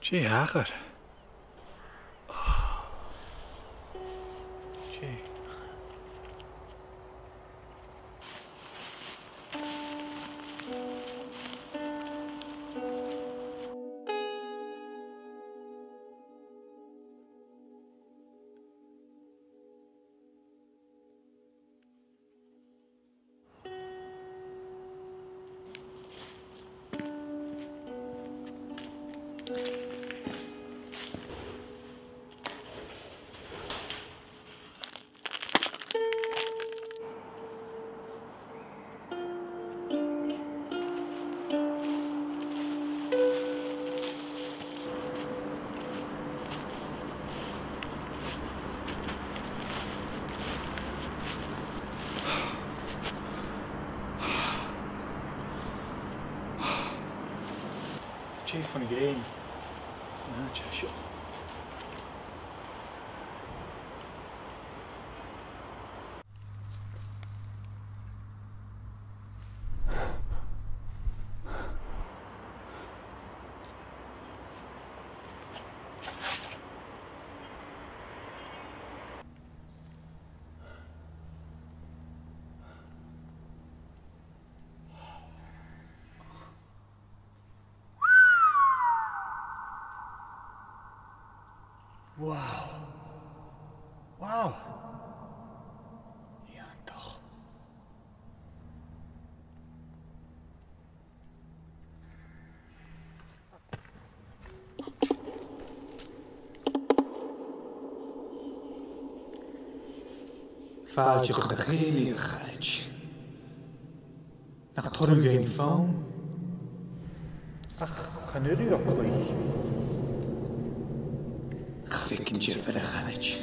Sé hachar. Sé. Sé fan géin. Sna seo. Wow. Wow. Ja, toch. Fáilte go chéalaí chaid. Nach thorm géin fón. Ach, chanúí go chuí. Chficin tíir fer a chaid.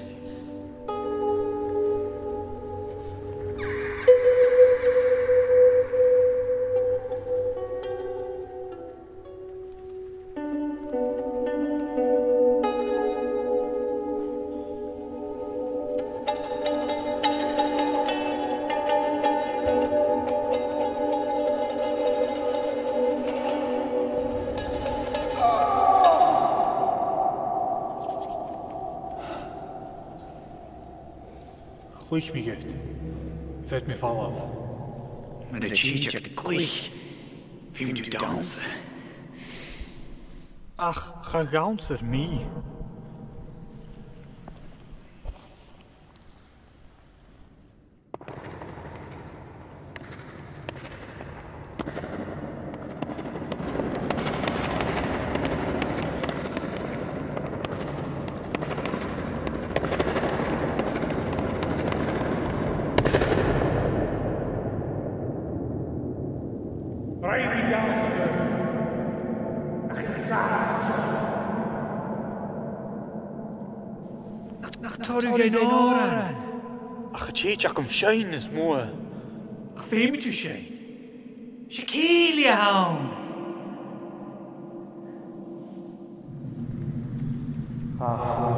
Gleich mi gyd. Fed mi falaf. Met y cheech ac gleich. Fi'n dwi dawns. Ach, cha gawns ar mi. Nach torw gen oran. Ach, cheech ac am siein is mua. Ach fe mi tu sé. Se céili a hawn. Ah.